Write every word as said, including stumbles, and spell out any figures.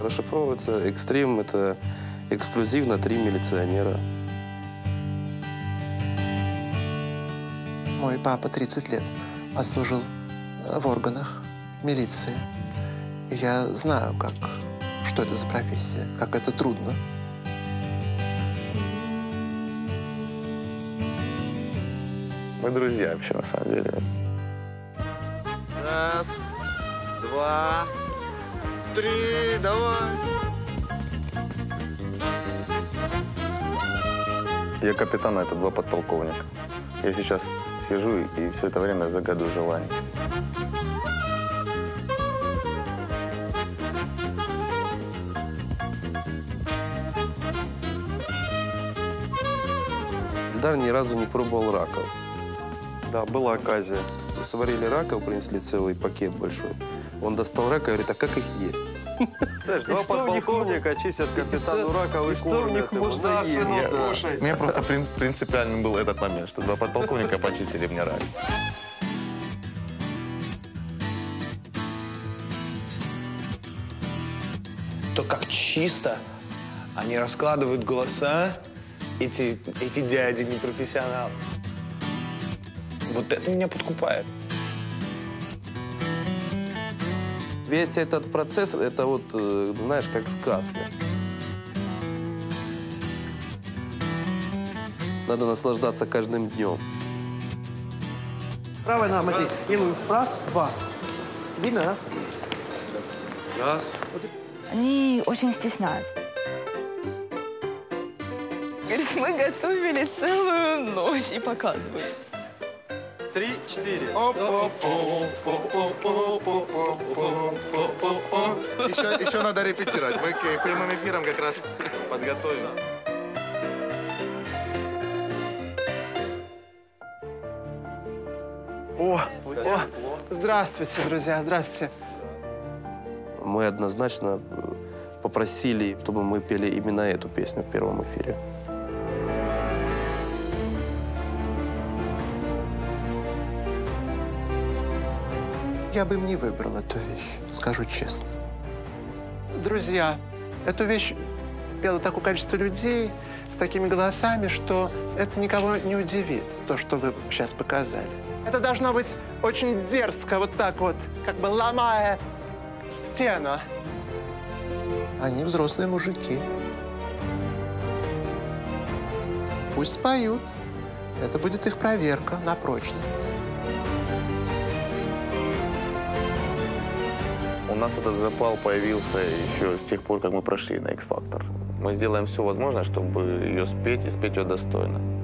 Расшифровывается «Экстрим» — это эксклюзивно три милиционера. Мой папа тридцать лет отслужил в органах милиции. И я знаю, как, что это за профессия, как это трудно. Мы друзья вообще, на самом деле. Раз, два, три, давай. Я капитан, а это два подполковника. Я сейчас сижу и все это время загадываю желание. Эльдар ни разу не пробовал раков. Да, была оказия. Мы сварили раков, принесли целый пакет большой. Он достал рака и говорит, а как их есть? Знаешь, два подполковника чистят капитану раковый корм. Что в них можно есть? У меня просто прин принципиальным был этот момент, что два подполковника почистили мне рак. То, как чисто они раскладывают голоса, эти, эти дяди непрофессионалы. Вот это меня подкупает. Весь этот процесс, это вот, знаешь, как сказка. Надо наслаждаться каждым днем. Правая нога здесь. Делаю раз, два. Видно, да? Раз. Они очень стесняются. Говорит, мы готовили целую ночь и показывали. Три, четыре. Еще, еще надо репетировать. Мы к прямым эфирам как раз подготовимся. О, о, здравствуйте, друзья, здравствуйте. Мы однозначно попросили, чтобы мы пели именно эту песню в первом эфире. Я бы им не выбрал эту вещь, скажу честно. Друзья, эту вещь пело такое количество людей с такими голосами, что это никого не удивит, то, что вы сейчас показали. Это должно быть очень дерзко, вот так вот, как бы ломая стену. Они взрослые мужики. Пусть споют. Это будет их проверка на прочность. У нас этот запал появился еще с тех пор, как мы прошли на X-Factor. Мы сделаем все возможное, чтобы ее спеть и спеть ее достойно.